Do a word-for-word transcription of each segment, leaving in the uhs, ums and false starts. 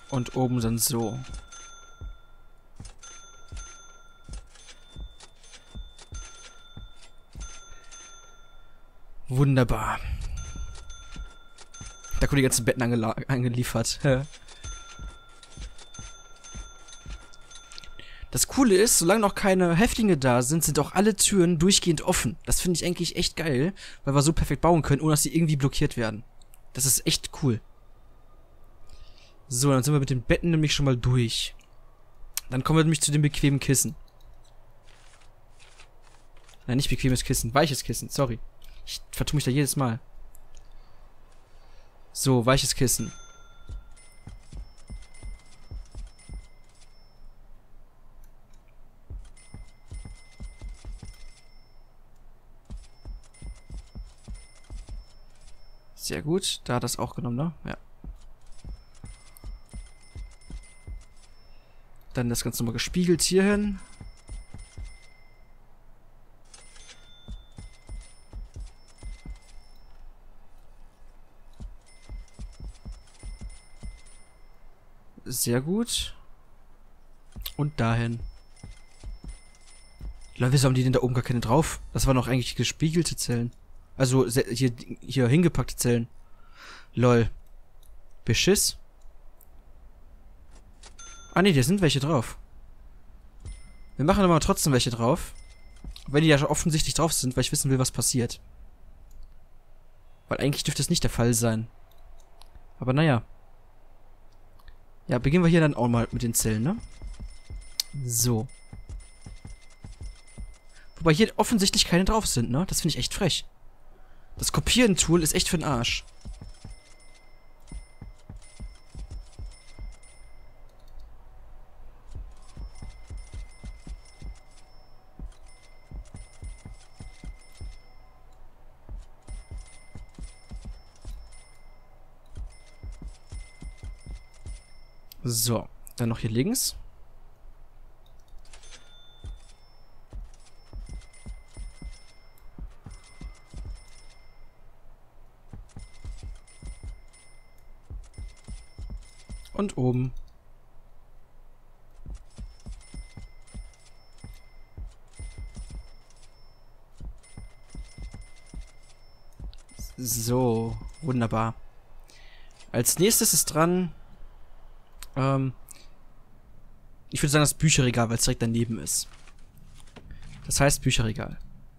Und oben dann so. Wunderbar. Da kommen die ganzen Betten angeliefert. Das Coole ist, solange noch keine Häftlinge da sind, sind auch alle Türen durchgehend offen. Das finde ich eigentlich echt geil, weil wir so perfekt bauen können, ohne dass sie irgendwie blockiert werden. Das ist echt cool. So, dann sind wir mit den Betten nämlich schon mal durch. Dann kommen wir nämlich zu den bequemen Kissen. Nein, nicht bequemes Kissen, weiches Kissen, sorry. Ich vertue mich da jedes Mal. So, weiches Kissen. Sehr gut, da hat das auch genommen, ne? Ja. Dann das Ganze nochmal gespiegelt hierhin. Sehr gut. Und dahin. Leute, wieso haben die denn da oben gar keine drauf? Das waren doch eigentlich gespiegelte Zellen. Also, hier, hier hingepackte Zellen. Lol. Beschiss. Ah ne, da sind welche drauf. Wir machen aber trotzdem welche drauf. Wenn die ja schon offensichtlich drauf sind, weil ich wissen will, was passiert. Weil eigentlich dürfte es nicht der Fall sein. Aber naja. Ja, beginnen wir hier dann auch mal mit den Zellen, ne? So. Wobei hier offensichtlich keine drauf sind, ne? Das finde ich echt frech. Das Kopieren-Tool ist echt für den Arsch. So, dann noch hier links. Und oben. So, wunderbar. Als nächstes ist dran, ähm, ich würde sagen das Bücherregal, weil es direkt daneben ist. Das heißt Bücherregal.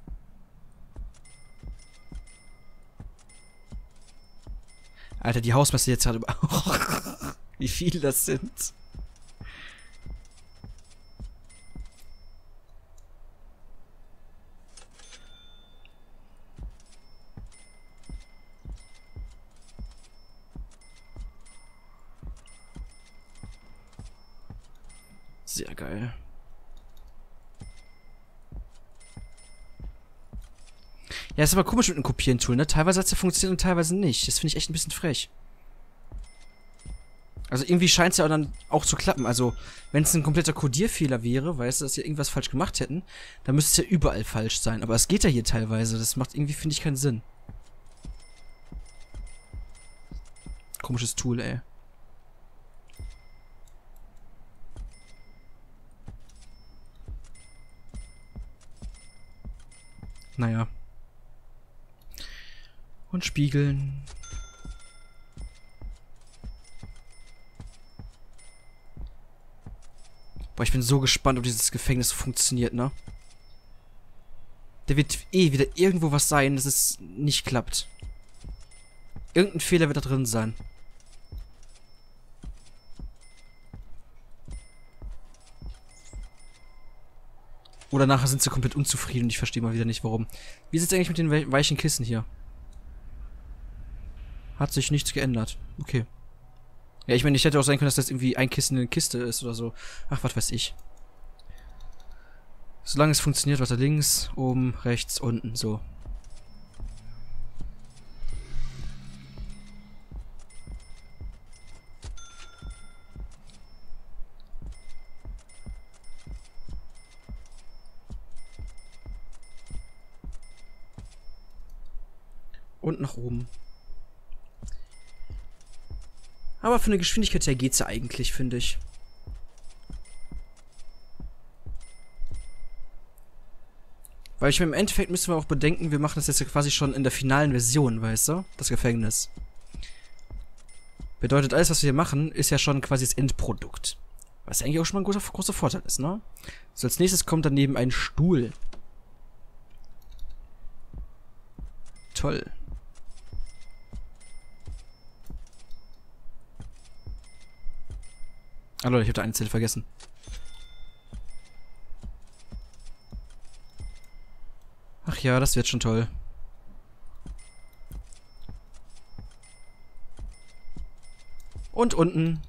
Alter, die Hausmeister jetzt gerade... Wie viele das sind. Sehr geil. Ja, ist aber komisch mit dem Kopieren-Tool, ne? Teilweise hat es ja funktioniert und teilweise nicht. Das finde ich echt ein bisschen frech. Also irgendwie scheint es ja dann auch zu klappen. Also, wenn es ein kompletter Codierfehler wäre, weißt du, dass wir irgendwas falsch gemacht hätten, dann müsste es ja überall falsch sein. Aber es geht ja hier teilweise. Das macht irgendwie, finde ich, keinen Sinn. Komisches Tool, ey. Naja. Und spiegeln. Boah, ich bin so gespannt, ob dieses Gefängnis funktioniert, ne? Da wird eh wieder irgendwo was sein, dass es nicht klappt. Irgendein Fehler wird da drin sein. Oder nachher sind sie komplett unzufrieden und ich verstehe mal wieder nicht, warum. Wie sieht es eigentlich mit den we weichen Kissen hier? Hat sich nichts geändert. Okay. Ja, ich meine, ich hätte auch sein können, dass das irgendwie ein Kissen in eine Kiste ist oder so. Ach, was weiß ich. Solange es funktioniert, weiter links, oben, rechts, unten, so. Und nach oben. Aber für eine Geschwindigkeit her geht's ja eigentlich, finde ich. Weil ich meine, im Endeffekt müssen wir auch bedenken, wir machen das jetzt ja quasi schon in der finalen Version, weißt du? Das Gefängnis. Bedeutet, alles, was wir hier machen, ist ja schon quasi das Endprodukt. Was eigentlich auch schon mal ein großer, großer Vorteil ist, ne? So, als nächstes kommt daneben ein Stuhl. Toll. Ah Leute, ich hab da eine Zelle vergessen. Ach ja, das wird schon toll. Und unten.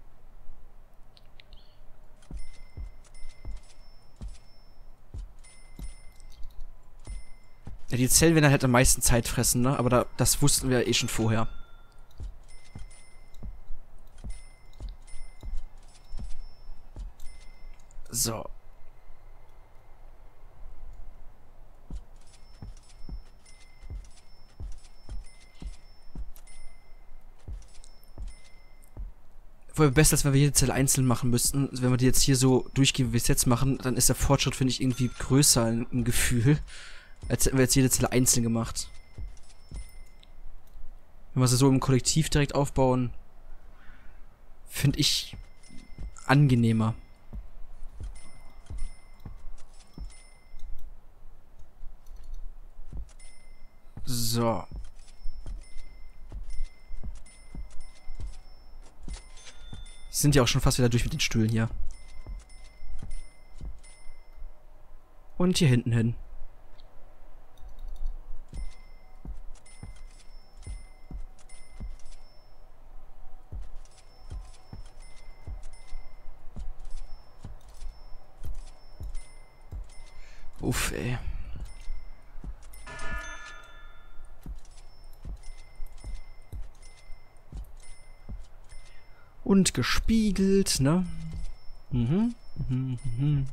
Ja, die Zellen werden halt am meisten Zeit fressen, ne? Aber da, das wussten wir ja eh schon vorher. So. Wohl besser, als wenn wir jede Zelle einzeln machen müssten. Also wenn wir die jetzt hier so durchgehen, wie wir es jetzt machen, dann ist der Fortschritt, finde ich, irgendwie größer im Gefühl, als hätten wir jetzt jede Zelle einzeln gemacht. Wenn wir sie so im Kollektiv direkt aufbauen, finde ich angenehmer. So. Sind ja auch schon fast wieder durch mit den Stühlen hier. Und hier hinten hin. Uff, ey. Und gespiegelt, ne? Mhm. Mhm. Mhm.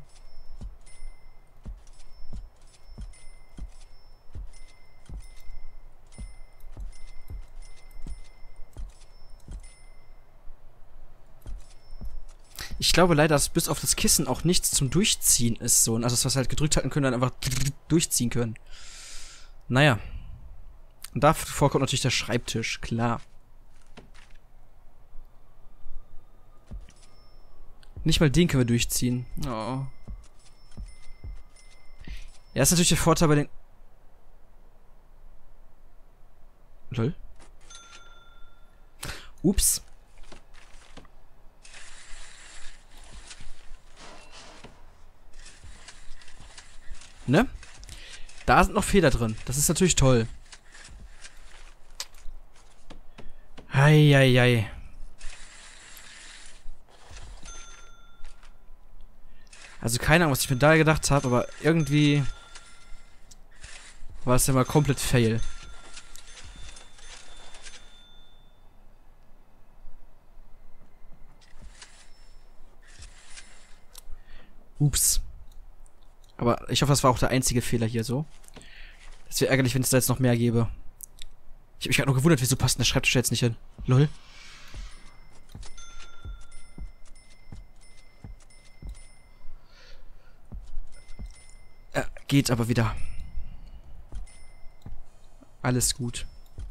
Ich glaube leider, dass bis auf das Kissen auch nichts zum Durchziehen ist, so. Also, das, was wir halt gedrückt halten können, dann einfach durchziehen können. Naja. Und davor kommt natürlich der Schreibtisch, klar. Nicht mal den können wir durchziehen. Oh. Ja, ist natürlich der Vorteil bei den... Lol. Ups. Ne? Da sind noch Fehler drin. Das ist natürlich toll. Eieiei. Also keine Ahnung, was ich mir da gedacht habe, aber irgendwie war es ja mal komplett fail. Ups. Aber ich hoffe, das war auch der einzige Fehler hier so. Das wäre ärgerlich, wenn es da jetzt noch mehr gäbe. Ich habe mich gerade nur gewundert, wieso passt denn der Schreibtisch jetzt nicht hin? Lol. Äh, geht aber wieder. Alles gut.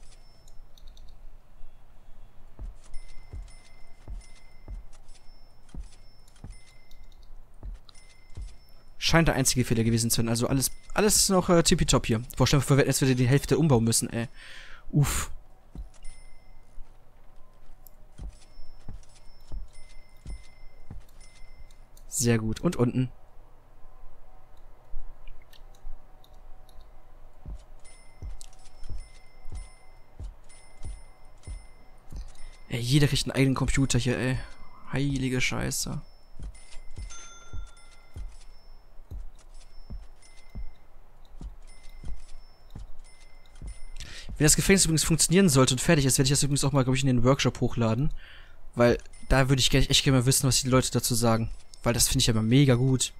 Scheint der einzige Fehler gewesen zu sein. Also alles, alles ist noch äh, tippitopp hier. Vorstellen wir, jetzt wieder die Hälfte umbauen müssen, ey. Uff. Sehr gut. Und unten. Ey, jeder kriegt einen eigenen Computer hier, ey. Heilige Scheiße. Wenn das Gefängnis übrigens funktionieren sollte und fertig ist, werde ich das übrigens auch mal, glaube ich, in den Workshop hochladen. Weil da würde ich echt gerne mal wissen, was die Leute dazu sagen. Weil das finde ich ja immer mega gut.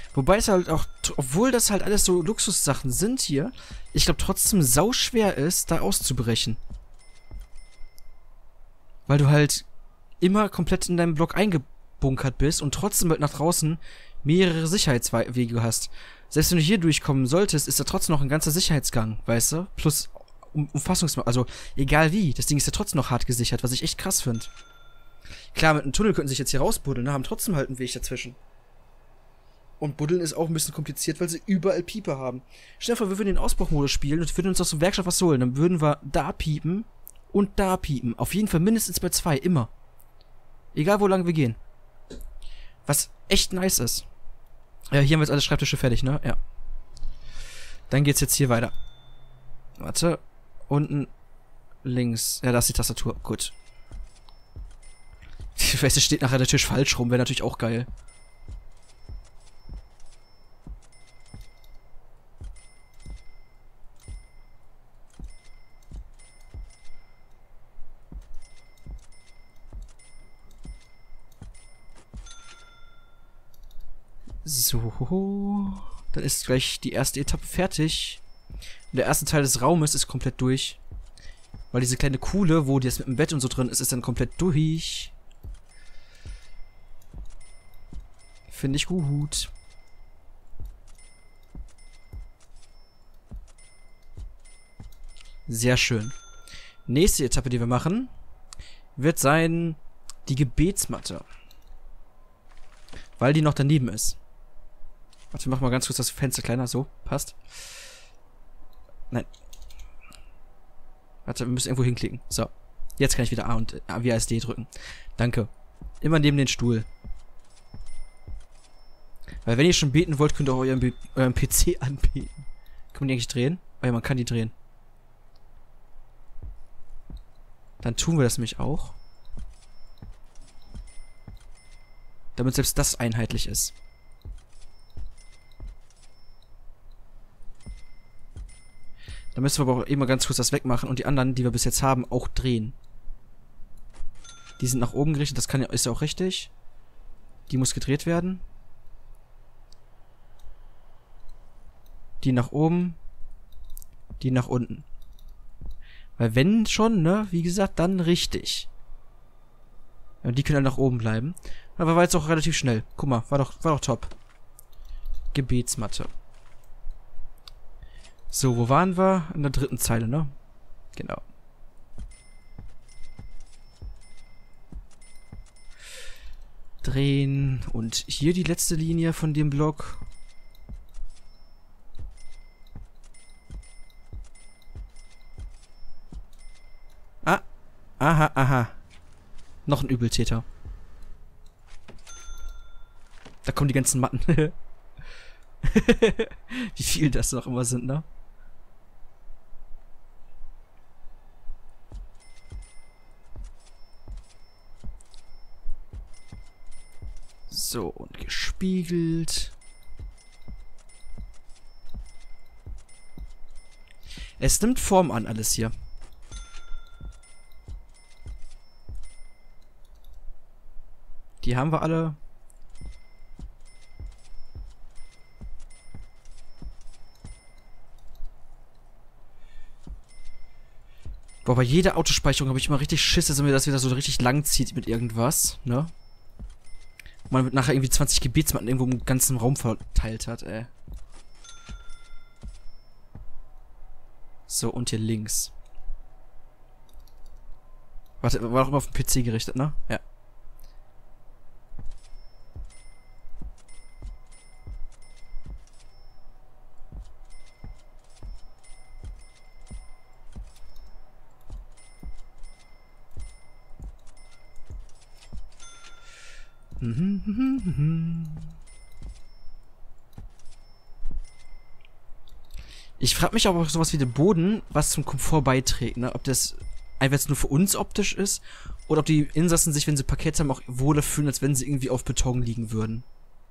Wobei es halt auch, obwohl das halt alles so Luxussachen sind hier, ich glaube trotzdem sauschwer ist, da auszubrechen. Weil du halt immer komplett in deinem Block eingebunkert bist und trotzdem halt nach draußen mehrere Sicherheitswege hast. Selbst wenn du hier durchkommen solltest, ist da trotzdem noch ein ganzer Sicherheitsgang, weißt du? Plus um Umfassungsmaß, also egal wie, das Ding ist ja trotzdem noch hart gesichert, was ich echt krass finde. Klar, mit einem Tunnel könnten sie sich jetzt hier rausbuddeln, ne? Haben trotzdem halt einen Weg dazwischen. Und buddeln ist auch ein bisschen kompliziert, weil sie überall Pieper haben. Stell dir vor, wir würden den Ausbruchmodus spielen und würden uns aus der Werkstatt was holen. Dann würden wir da piepen und da piepen. Auf jeden Fall mindestens bei zwei, immer. Egal, wo lang wir gehen. Was echt nice ist. Ja, hier haben wir jetzt alle Schreibtische fertig, ne? Ja. Dann geht's jetzt hier weiter. Warte. Unten links. Ja, da ist die Tastatur. Gut. Ich weiß, es steht nachher der Tisch falsch rum. Wäre natürlich auch geil. So. Dann ist gleich die erste Etappe fertig. Und der erste Teil des Raumes ist komplett durch. Weil diese kleine Kuhle, wo das mit dem Bett und so drin ist, ist dann komplett durch. Finde ich gut. Sehr schön. Nächste Etappe, die wir machen, wird sein die Gebetsmatte. Weil die noch daneben ist. Warte, wir machen mal ganz kurz das Fenster kleiner. So, passt. Nein. Warte, wir müssen irgendwo hinklicken. So. Jetzt kann ich wieder A und A wie A S D drücken. Danke. Immer neben den Stuhl. Weil wenn ihr schon beten wollt, könnt ihr auch euren, euren P C anbeten. Kann man die eigentlich drehen? Oh ja, man kann die drehen. Dann tun wir das nämlich auch. Damit selbst das einheitlich ist. Da müssen wir aber auch eben mal ganz kurz das wegmachen und die anderen, die wir bis jetzt haben, auch drehen. Die sind nach oben gerichtet, das kann ja, ist ja auch richtig. Die muss gedreht werden. Die nach oben. Die nach unten. Weil wenn schon, ne, wie gesagt, dann richtig. Ja, die können dann nach oben bleiben. Aber war jetzt auch relativ schnell. Guck mal, war doch, war doch top. Gebetsmatte. So, wo waren wir? In der dritten Zeile, ne? Genau. Drehen. Und hier die letzte Linie von dem Block. Ah. Aha, aha. Noch ein Übeltäter. Da kommen die ganzen Matten. Wie viel das noch immer sind, ne? So, und gespiegelt. Es nimmt Form an, alles hier. Die haben wir alle. Boah, bei jeder Autospeicherung habe ich immer richtig Schiss, dass mir das wieder so richtig lang zieht mit irgendwas, ne? Und man wird nachher irgendwie zwanzig Gebetsmatten irgendwo im ganzen Raum verteilt hat, ey. So, und hier links. Warte, war doch immer auf den P C gerichtet, ne? Ja. Ich frage mich aber auch sowas wie den Boden, was zum Komfort beiträgt, ne? Ob das einfach jetzt nur für uns optisch ist oder ob die Insassen sich, wenn sie Parkett haben, auch wohler fühlen, als wenn sie irgendwie auf Beton liegen würden.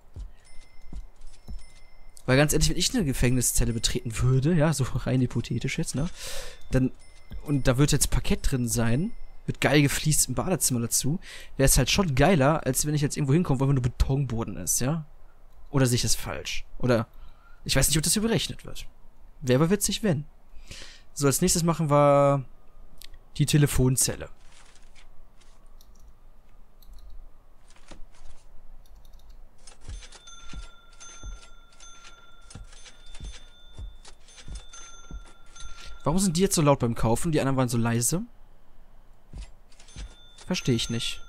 Weil ganz ehrlich, wenn ich eine Gefängniszelle betreten würde, ja, so rein hypothetisch jetzt, ne? Dann, und da wird jetzt Parkett drin sein, mit geil gefliest im Badezimmer dazu, wäre es halt schon geiler, als wenn ich jetzt irgendwo hinkomme, wo nur Betonboden ist, ja? Oder sehe ich das falsch? Oder ich weiß nicht, ob das hier berechnet wird. Wäre aber witzig, wenn. So, als nächstes machen wir die Telefonzelle. Warum sind die jetzt so laut beim Kaufen? Die anderen waren so leise. Verstehe ich nicht.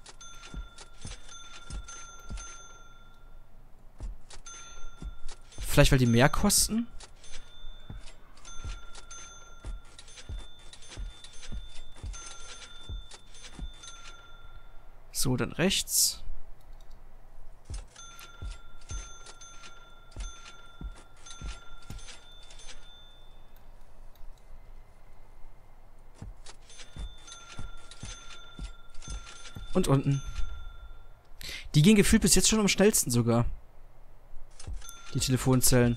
Vielleicht, weil die mehr kosten? So, dann rechts. Und unten. Die gehen gefühlt bis jetzt schon am schnellsten sogar. Die Telefonzellen.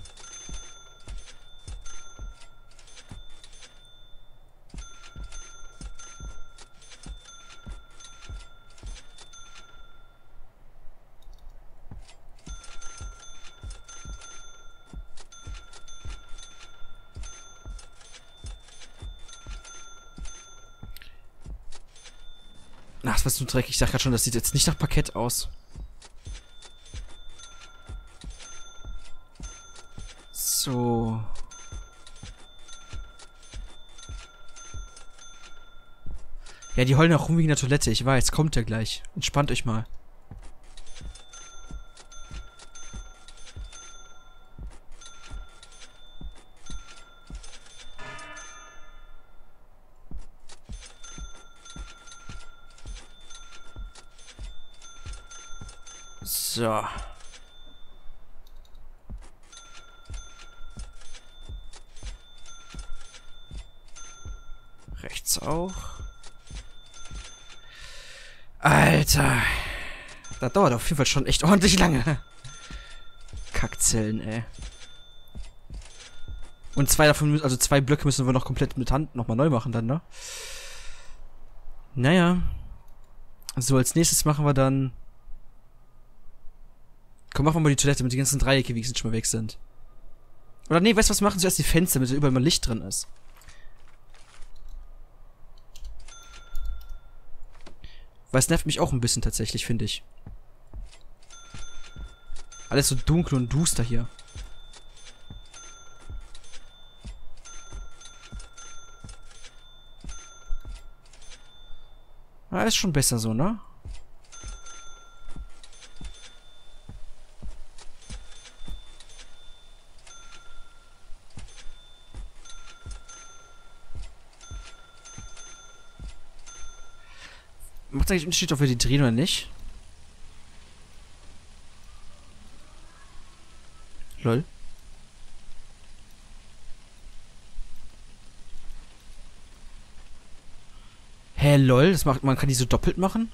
Ach, was für ein Dreck. Ich sag grad schon, das sieht jetzt nicht nach Parkett aus. So. Ja, die heulen auch rum wegen der Toilette. Ich weiß, kommt ja gleich. Entspannt euch mal. So. Rechts auch. Alter. Das dauert auf jeden Fall schon echt ordentlich lange. Kackzellen, ey. Und zwei davon, also zwei Blöcke müssen wir noch komplett mit Hand nochmal neu machen dann, ne? Naja. So, als nächstes machen wir dann... Komm, machen wir mal die Toilette, damit die ganzen Dreiecke wenigstens schon mal weg sind. Oder nee, weißt du was, wir machen zuerst die Fenster, damit überall mal Licht drin ist. Weil es nervt mich auch ein bisschen tatsächlich, finde ich. Alles so dunkel und duster hier. Ah, ist schon besser so, ne? Macht eigentlich einen Unterschied, ob wir die drehen oder nicht? Lol. Hä, lol? Das macht, man kann die so doppelt machen?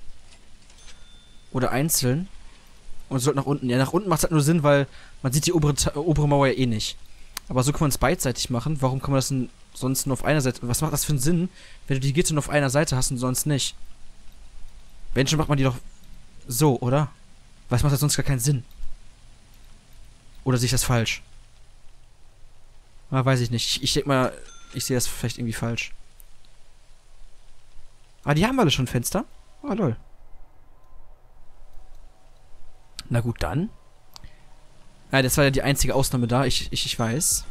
Oder einzeln? Und es sollte nach unten. Ja, nach unten macht es halt nur Sinn, weil man sieht die obere, äh, obere Mauer ja eh nicht. Aber so kann man es beidseitig machen. Warum kann man das denn sonst nur auf einer Seite... Was macht das für einen Sinn, wenn du die Gitter nur auf einer Seite hast und sonst nicht? Wenn schon, macht man die doch so, oder? Weil es macht halt sonst gar keinen Sinn. Oder sehe ich das falsch? Ah, weiß ich nicht. Ich, ich denke mal, ich sehe das vielleicht irgendwie falsch. Ah, die haben alle schon Fenster? Ah, lol. Na gut, dann. Ah, das war ja die einzige Ausnahme da. Ich, ich, ich weiß.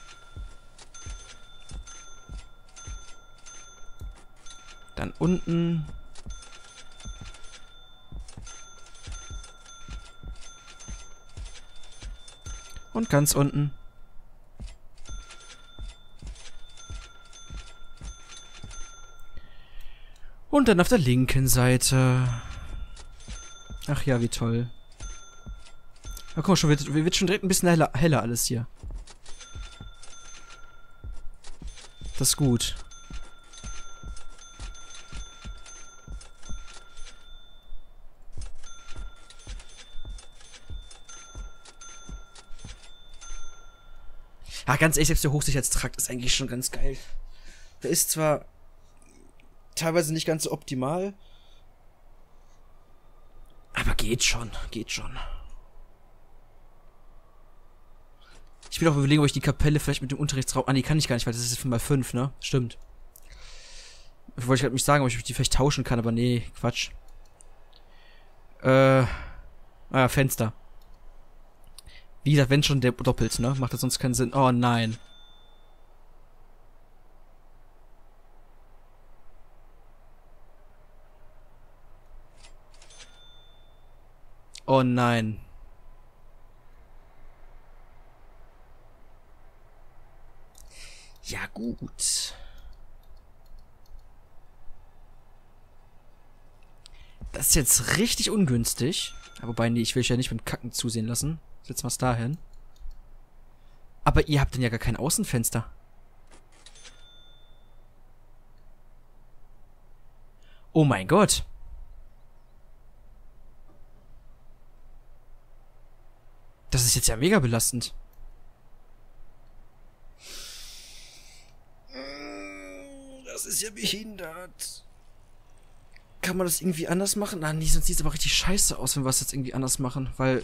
Dann unten... Und ganz unten. Und dann auf der linken Seite. Ach ja, wie toll. Ja, guck mal schon, wird, wird schon direkt ein bisschen heller, heller alles hier. Das ist gut. Ah, ganz ehrlich, selbst der Hochsicherheitstrakt ist eigentlich schon ganz geil. Der ist zwar teilweise nicht ganz so optimal, aber geht schon, geht schon. bin auch überlegen, ob ich die Kapelle vielleicht mit dem Unterrichtsraum... Ah, die kann ich gar nicht, weil das ist fünf mal fünf, ne? Stimmt. Wollte ich gerade nicht sagen, ob ich die vielleicht tauschen kann, aber nee, Quatsch. Äh... Ah, Fenster. Wie gesagt, wenn schon der doppelt, ne? Macht das sonst keinen Sinn. Oh nein. Oh nein. Ja, gut. Das ist jetzt richtig ungünstig. Wobei, nee, ich will euch ja nicht beim Kacken zusehen lassen. Setzen wir es dahin. Aber ihr habt denn ja gar kein Außenfenster. Oh mein Gott. Das ist jetzt ja mega belastend. Das ist ja behindert. Kann man das irgendwie anders machen? Nein, nee, sonst sieht es aber richtig scheiße aus, wenn wir es jetzt irgendwie anders machen, weil...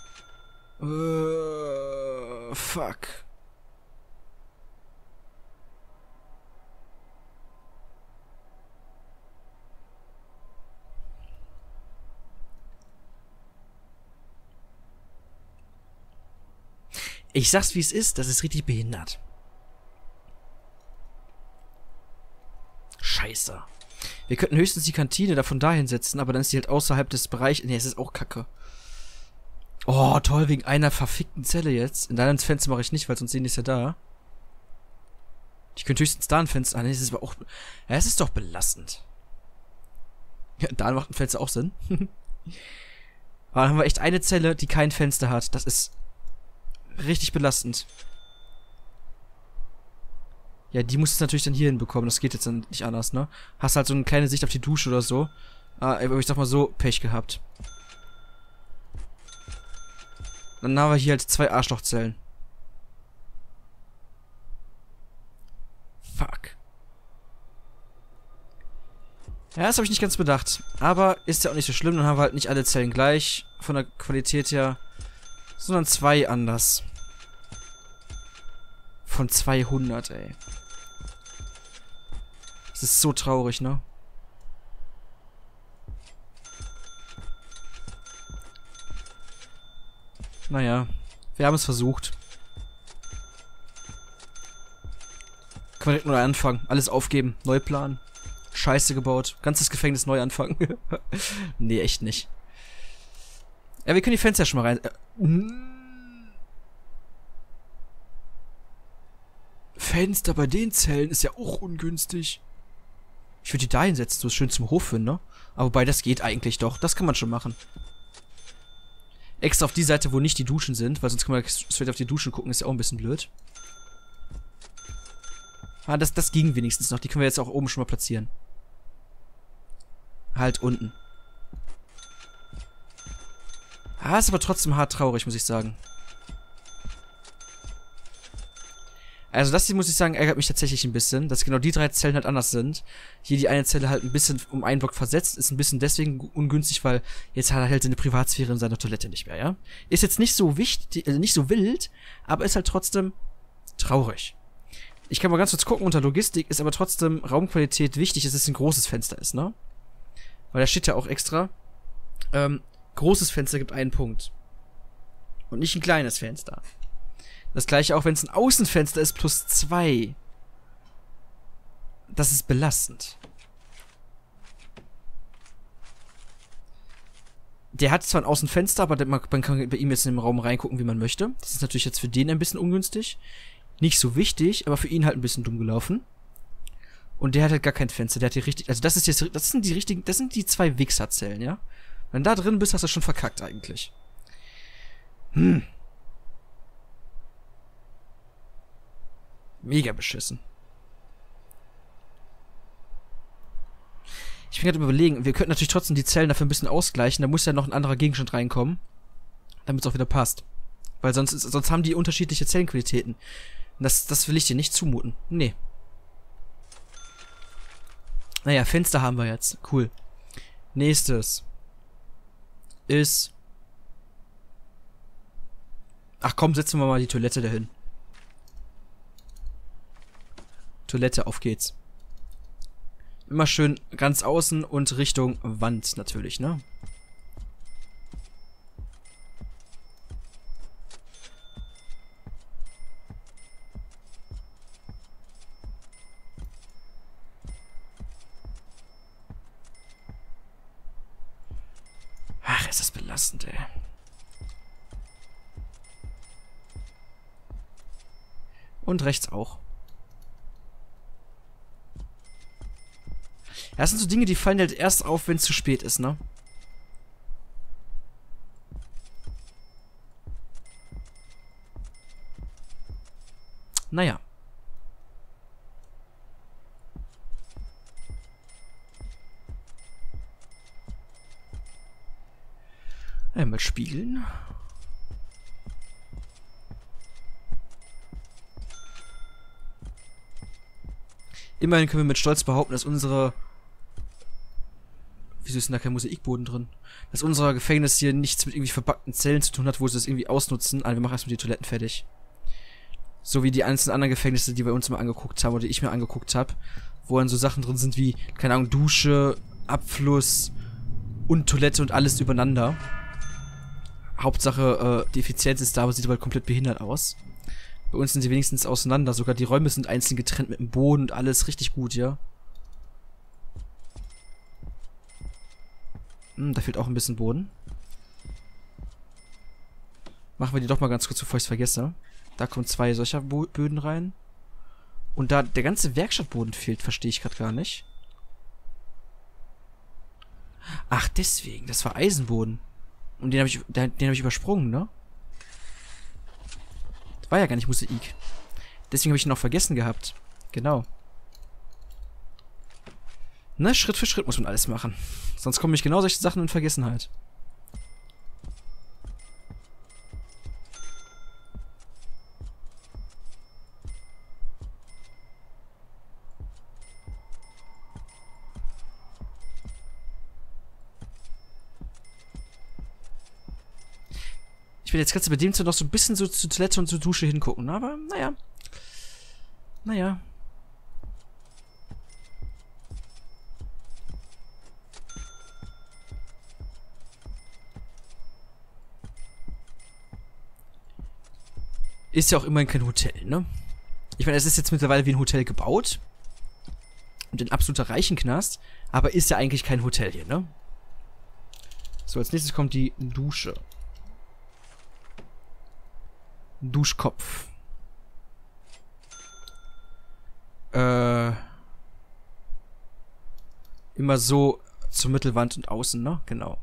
Äh, fuck. Ich sag's wie es ist, das ist richtig behindert. Scheiße. Wir könnten höchstens die Kantine davon dahin setzen, aber dann ist die halt außerhalb des Bereichs. Nee, es ist auch kacke. Oh, toll, wegen einer verfickten Zelle jetzt. In deinem Fenster mache ich nicht, weil sonst sehen die es ja da. Ich könnte höchstens da ein Fenster... Ah, nee, das ist aber auch... Ja, es ist doch belastend. Ja, da macht ein Fenster auch Sinn. Aber dann haben wir echt eine Zelle, die kein Fenster hat. Das ist richtig belastend. Ja, die muss es natürlich dann hier hinbekommen. Das geht jetzt dann nicht anders, ne? Hast halt so eine kleine Sicht auf die Dusche oder so. Ah, aber ich sag mal so, Pech gehabt. Dann haben wir hier halt zwei Arschlochzellen. Fuck. Ja, das habe ich nicht ganz bedacht. Aber ist ja auch nicht so schlimm. Dann haben wir halt nicht alle Zellen gleich. Von der Qualität her. Sondern zwei anders. Von zweihundert, ey. Das ist so traurig, ne? Naja, wir haben es versucht. Können wir direkt neu anfangen. Alles aufgeben. Neu planen. Scheiße gebaut. Ganzes Gefängnis neu anfangen. Nee, echt nicht. Ja, wir können die Fenster schon mal rein... Äh, Fenster bei den Zellen ist ja auch ungünstig. Ich würde die da hinsetzen, so ist schön zum Hof finden, ne? Aber wobei, das geht eigentlich doch. Das kann man schon machen. Extra auf die Seite, wo nicht die Duschen sind, weil sonst kann man straight auf die Duschen gucken, ist ja auch ein bisschen blöd. Ah, das, das ging wenigstens noch. Die können wir jetzt auch oben schon mal platzieren. Halt unten. Ah, ist aber trotzdem hart traurig, muss ich sagen. Also das hier, muss ich sagen, ärgert mich tatsächlich ein bisschen, dass genau die drei Zellen halt anders sind. Hier die eine Zelle halt ein bisschen um einen Block versetzt, ist ein bisschen deswegen ungünstig, weil jetzt hat er halt seine Privatsphäre in seiner Toilette nicht mehr, ja? Ist jetzt nicht so wichtig, also nicht so wild, aber ist halt trotzdem traurig. Ich kann mal ganz kurz gucken, unter Logistik ist aber trotzdem Raumqualität wichtig, dass es ein großes Fenster ist, ne? Weil da steht ja auch extra, ähm, großes Fenster gibt einen Punkt. Und nicht ein kleines Fenster. Das gleiche auch, wenn es ein Außenfenster ist, plus zwei. Das ist belastend. Der hat zwar ein Außenfenster, aber man kann bei ihm jetzt in den Raum reingucken, wie man möchte. Das ist natürlich jetzt für den ein bisschen ungünstig. Nicht so wichtig, aber für ihn halt ein bisschen dumm gelaufen. Und der hat halt gar kein Fenster. Der hat hier richtig... Also das ist jetzt... Das sind die richtigen... Das sind die zwei Wichserzellen, ja? Wenn du da drin bist, hast du schon verkackt eigentlich. Hm. Mega beschissen. Ich bin gerade überlegen, wir könnten natürlich trotzdem die Zellen dafür ein bisschen ausgleichen. Da muss ja noch ein anderer Gegenstand reinkommen, damit es auch wieder passt. Weil sonst, ist, sonst haben die unterschiedliche Zellenqualitäten. Das, das will ich dir nicht zumuten. Nee. Naja, Fenster haben wir jetzt. Cool. Nächstes ist... Ach komm, setzen wir mal die Toilette dahin. Toilette, auf geht's. Immer schön ganz außen und Richtung Wand natürlich, ne? Ach, ist das belastend, ey. Und rechts auch. Das sind so Dinge, die fallen halt erst auf, wenn es zu spät ist, ne? Naja. Einmal spiegeln. Immerhin können wir mit Stolz behaupten, dass unsere... Wieso ist denn da kein Mosaikboden drin? Dass unser Gefängnis hier nichts mit irgendwie verpackten Zellen zu tun hat, wo sie das irgendwie ausnutzen. Also wir machen erstmal die Toiletten fertig. So wie die einzelnen anderen Gefängnisse, die wir uns mal angeguckt haben oder die ich mir angeguckt habe. Wo dann so Sachen drin sind wie, keine Ahnung, Dusche, Abfluss und Toilette und alles übereinander. Hauptsache, äh, die Effizienz ist da, aber sieht aber komplett behindert aus. Bei uns sind sie wenigstens auseinander. Sogar die Räume sind einzeln getrennt mit dem Boden und alles richtig gut, ja. Hm, da fehlt auch ein bisschen Boden. Machen wir die doch mal ganz kurz, bevor ich es vergesse. Da kommen zwei solcher Bo Böden rein. Und da der ganze Werkstattboden fehlt, verstehe ich gerade gar nicht. Ach, deswegen. Das war Eisenboden. Und den habe ich, den, den hab ich übersprungen, ne? Das war ja gar nicht Mosaik. Deswegen habe ich ihn noch vergessen gehabt. Genau. Ne, Schritt für Schritt muss man alles machen. Sonst kommen mich genau solche Sachen in Vergessenheit. Ich will jetzt ganz bei dem zu noch so ein bisschen so zur Toilette und zur Dusche hingucken, aber naja. Naja. Ist ja auch immerhin kein Hotel, ne? Ich meine, es ist jetzt mittlerweile wie ein Hotel gebaut. Und ein absoluter Reichenknast. Aber ist ja eigentlich kein Hotel hier, ne? So, als nächstes kommt die Dusche. Duschkopf. Äh. Immer so zur Mittelwand und außen, ne? Genau.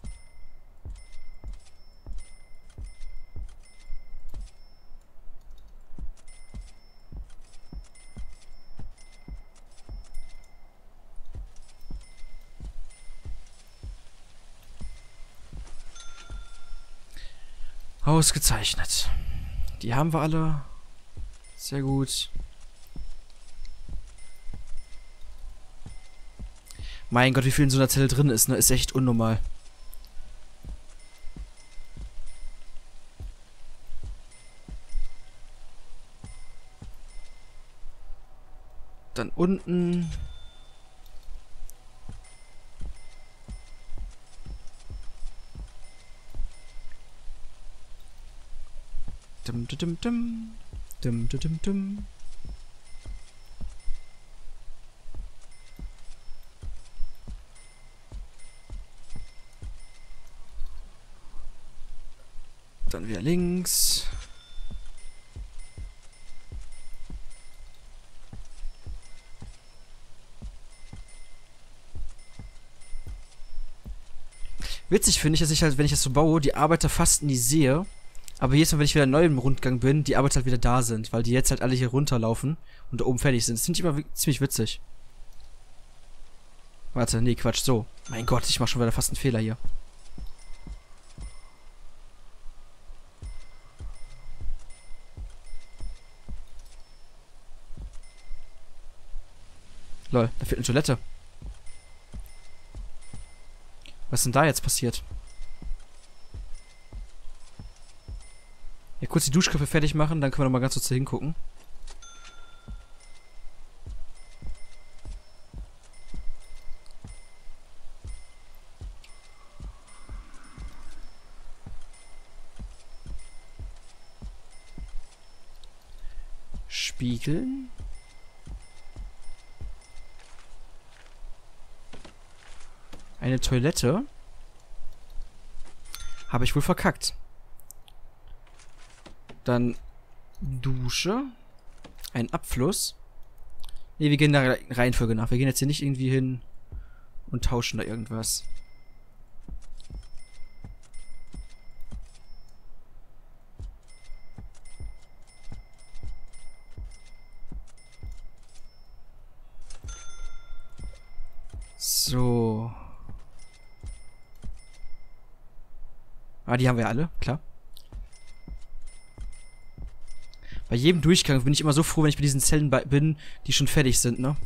Ausgezeichnet. Die haben wir alle. Sehr gut. Mein Gott, wie viel in so einer Zelle drin ist, ne? Ist echt unnormal. Dann unten. Dum, dum, dum, dum, dum, dum, dum. Dann wieder links. Witzig finde ich, dass ich halt, wenn ich das so baue, die Arbeiter fast nie sehe. Aber jedes Mal, wenn ich wieder neu im Rundgang bin, die Arbeiter halt wieder da sind, weil die jetzt halt alle hier runterlaufen und da oben fertig sind. Das finde ich immer ziemlich witzig. Warte, nee, Quatsch, so. Mein Gott, ich mache schon wieder fast einen Fehler hier. Lol, da fehlt eine Toilette. Was ist denn da jetzt passiert? Ja, kurz die Duschköpfe fertig machen, dann können wir noch mal ganz kurz da hingucken. Spiegeln. Eine Toilette. Habe ich wohl verkackt. Dann Dusche. Ein Abfluss. Ne, wir gehen der Reihenfolge nach. Wir gehen jetzt hier nicht irgendwie hin und tauschen da irgendwas. So. Ah, die haben wir alle, klar. Bei jedem Durchgang bin ich immer so froh, wenn ich bei diesen Zellen bin, die schon fertig sind, ne?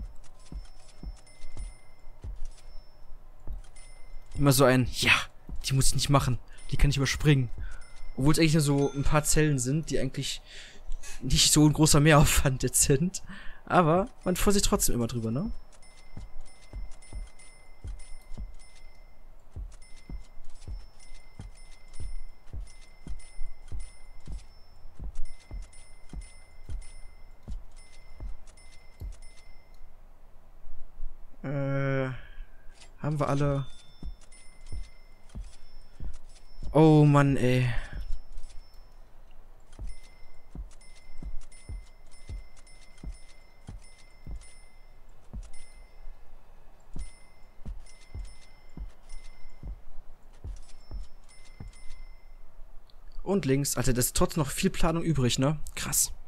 Immer so ein, ja, die muss ich nicht machen. Die kann ich überspringen. Obwohl es eigentlich nur so ein paar Zellen sind, die eigentlich nicht so ein großer Mehraufwand jetzt sind. Aber man freut sich trotzdem immer drüber, ne? Äh, haben wir alle... Oh Mann, ey. Und links. Alter, das ist trotzdem noch viel Planung übrig, ne? Krass.